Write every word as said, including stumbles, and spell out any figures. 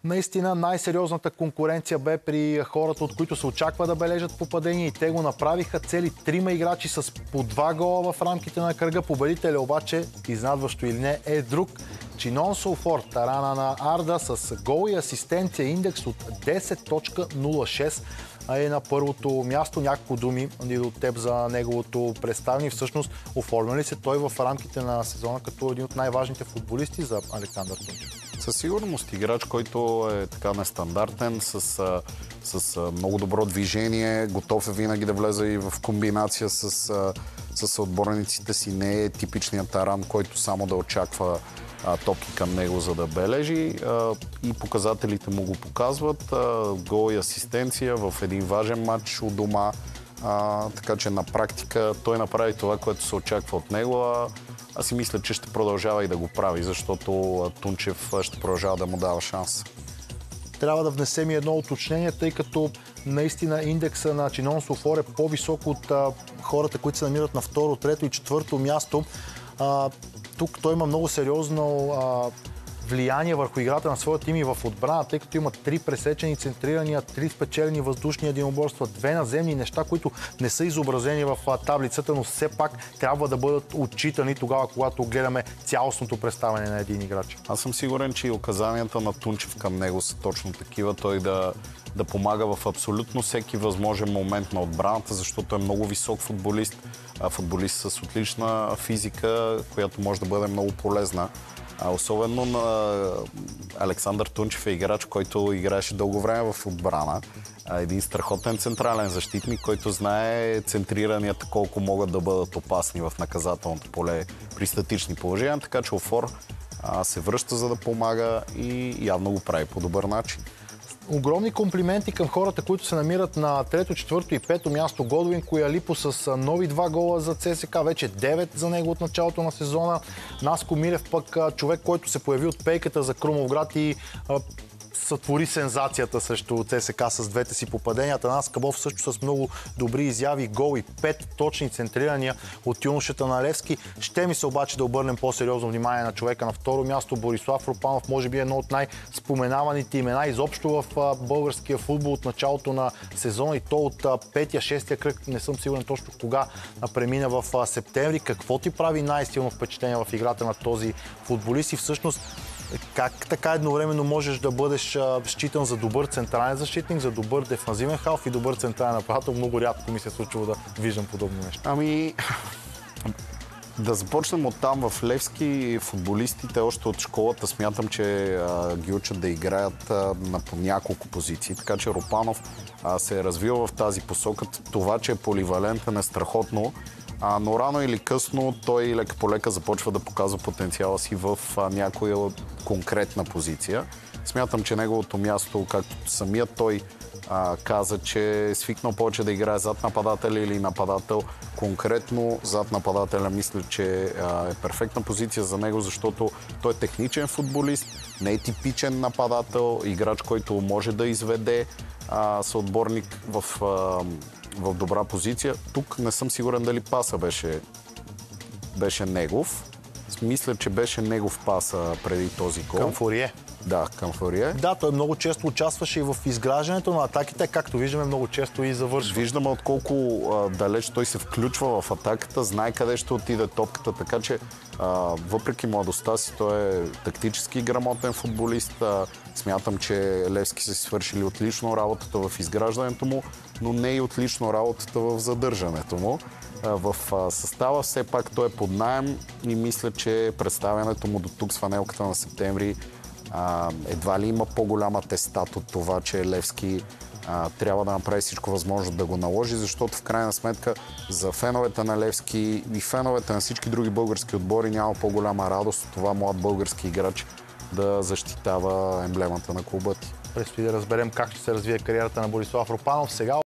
Наистина най-сериозната конкуренция бе при хората, от които се очаква да бележат попадения, и те го направиха. Цели трима играчи с по два гола в рамките на кръга. Победителя обаче, изнадващо или не, е друг. Чинон Солфор, тарана на Арда, с гол и асистенция, индекс от десет цяло нула шест, е на първото място. Няколко думи от теб за неговото представяне. Всъщност, оформя ли се той в рамките на сезона като един от най-важните футболисти за Александър Тунчев? Със сигурност играч, който е така нестандартен, с, с много добро движение, готов е винаги да влезе и в комбинация с, с отборниците си. Не е типичният таран, който само да очаква а, топки към него, за да бележи. А, и показателите му го показват. А, гол и асистенция в един важен матч у дома. А, така че на практика той направи това, което се очаква от него. А, Аз си мисля, че ще продължава и да го прави, защото Тунчев ще продължава да му дава шанс. Трябва да внесем и едно уточнение, тъй като наистина индекса на Чинон Солфор е по-висок от а, хората, които се намират на второ, трето и четвърто място. А, тук той има много сериозно а, влияние върху играта на своя тим и в отбрана, тъй като има три пресечени центрирания, три спечелени въздушни единоборства, две наземни неща, които не са изобразени в таблицата, но все пак трябва да бъдат отчитани тогава, когато гледаме цялостното представяне на един играч. Аз съм сигурен, че и указанията на Тунчев към него са точно такива. Той да, да помага в абсолютно всеки възможен момент на отбраната, защото е много висок футболист, футболист с отлична физика, която може да бъде много полезна. А особено на Александър Тунчев е играч, който играеше дълго време в отбрана. Един страхотен централен защитник, който знае центриранията колко могат да бъдат опасни в наказателното поле при статични положения. Така че Офор се връща, за да помага, и явно го прави по добър начин. Огромни комплименти към хората, които се намират на трето, четвърто и пето място. Годуин Коялипо с нови два гола за ЦСКА, вече девет за него от началото на сезона. Наско Милев пък човек, който се появи от пейката за Крумовград и а, сътвори сензацията срещу ЦСКА с двете си попадения. Атанас Кабов също с много добри изяви, гол и пет точни центрирания от юношата на Левски. Ще ми се обаче да обърнем по-сериозно внимание на човека на второ място. Борислав Рупанов, може би едно от най-споменаваните имена изобщо в българския футбол от началото на сезона, и то от петия, шестия кръг. Не съм сигурен точно кога премина в септември. Какво ти прави най-силно впечатление в играта на този футболист и всъщност как така едновременно можеш да бъдеш а, считан за добър централен защитник, за добър дефанзивен халф и добър централен нападател? Много рядко ми се е случило да виждам подобно нещо. Ами, да започнем от там. В Левски футболистите още от школата смятам, че а, ги учат да играят а, на по няколко позиции. Така че Рупанов а, се е развил в тази посока. Това, че е поливалентен, е страхотно. А, но рано или късно той лека по лека започва да показва потенциала си в а, някоя конкретна позиция. Смятам, че неговото място, както самият той а, каза, че е свикнал повече да играе зад нападателя или нападател. Конкретно зад нападателя мисля, че а, е перфектна позиция за него, защото той е техничен футболист, не е типичен нападател, играч, който може да изведе а, съотборник в... А, в добра позиция. Тук не съм сигурен дали паса беше, беше негов. Мисля, че беше негов паса преди този гол. Към Фурие. Да, към Фурие. Да, той много често участваше и в изграждането на атаките, както виждаме, много често и завършва. Виждаме от колко а, далеч той се включва в атаката, знае къде ще отиде топката, така че а, въпреки младостта си, той е тактически грамотен футболист. А, смятам, че Левски са си свършили отлично работата в изграждането му, но не и отлично работата в задържането му. В състава все пак той е под наем и мисля, че представянето му до тук с фанелката на септември а, едва ли има по-голям атестат от това, че Левски а, трябва да направи всичко възможно да го наложи, защото в крайна сметка за феновете на Левски и феновете на всички други български отбори няма по-голяма радост от това млад български играч да защитава емблемата на клуба ти. Предстои да разберем как ще се развие кариерата на Борислав Рупанов. Сега